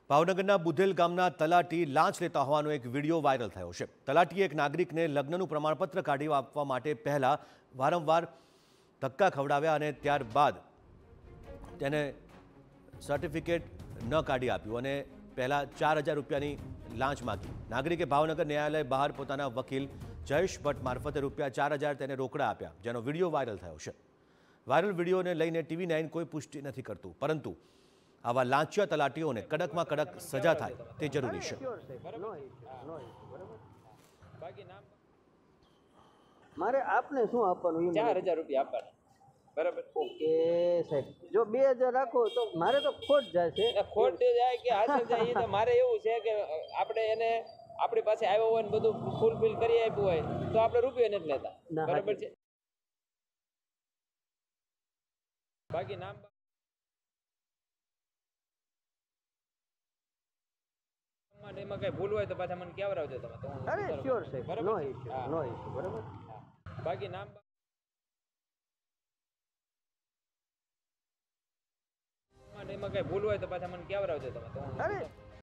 ભાવનગરના બુધેલ ગામના તલાટી લાંચ લેતા હોવાનો એક વિડીયો વાયરલ થયો છે। તલાટીએ એક નાગરિકને લગ્નનું પ્રમાણપત્ર કાઢી આપવા માટે પહેલા વારંવાર ધક્કા ખવડાવ્યા અને ત્યારબાદ તેને સર્ટિફિકેટ ન કાઢી આપ્યું અને પહેલા 4000 રૂપિયાની લાંચ માંગી। નાગરિકે ભાવનગર ન્યાયાલય બહાર પોતાના વકીલ જયેશ ભટ્ટ મારફતે રૂપિયા 4000 તેને રોકડા આપ્યા, જેનો વિડીયો વાયરલ થયો છે। વાયરલ વિડીયોને લઈને TV9 કોઈ પુષ્ટિ નથી કરતું, પરંતુ આવા લાંચિયા તલાટીઓને કડકમાં કડક સજા થાય તે જરૂરી છે। મારે આપને શું આપવાનું? 4000 રૂપિયા આપવાના, બરાબર? ઓકે સાહેબ, જો 2000 રાખો તો મારે તો ખોટ જાય છે। ખોટ જાય કે હાસિલ જાય, એ તો મારે એવું છે કે આપણે એને આપણી પાસે આવ્યો હોય ને બધું ફૂલફિલ કરી આપ્યું હોય તો આપણે રૂપિયો નથી લેતા, બરાબર છે? બાકી નામ એમાં કઈ ભૂલ હોય તો પાછા મને કહેવરાવજો તમે તો। અરે શ્યોર સાહેબ, નો ઇશ્યુ, નો ઇશ્યુ, બરાબર। બાકી નામ એમાં કઈ ભૂલ હોય તો પાછા મને કહેવરાવજો તમે તો। અરે